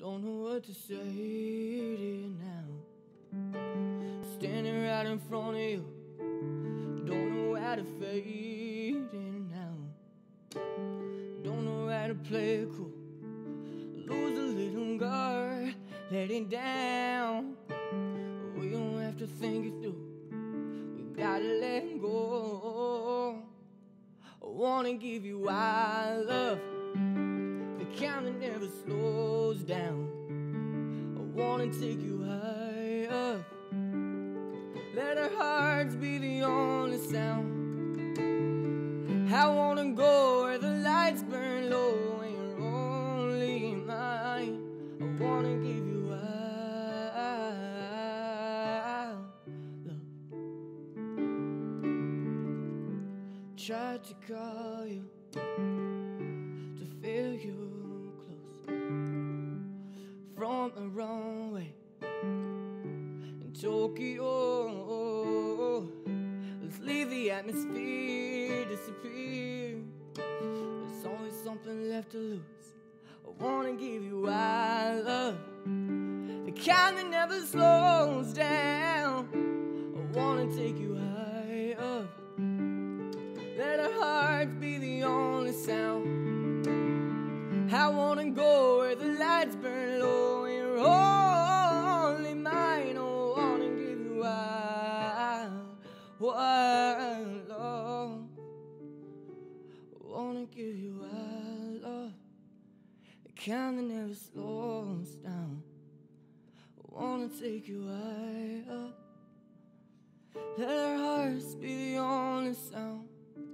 Don't know what to say to you now. Standing right in front of you. Don't know how to fade in now. Don't know how to play it cool. Lose a little guard, let it down. We don't have to think it through. We gotta let go. I wanna give you our love, the kind that never slows down. I wanna take you high up. Let our hearts be the only sound. I wanna go where the lights burn low and you're only mine. I wanna give you our love. Tried to call you, to feel you close, from the wrong way in Tokyo. Let's leave the atmosphere, disappear. There's always something left to lose. I wanna give you our love, the kind that never slows down. I wanna take you high up. Let our hearts be the only sound. I wanna go where the lights burn low and you're only mine. I wanna give you our love. I wanna give you our love, the kind that never slows down. I wanna take you high up. Let our hearts be the only sound.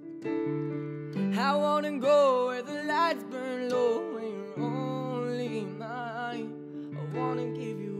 I wanna go where the lights burn low and you're only mine. I wanna give you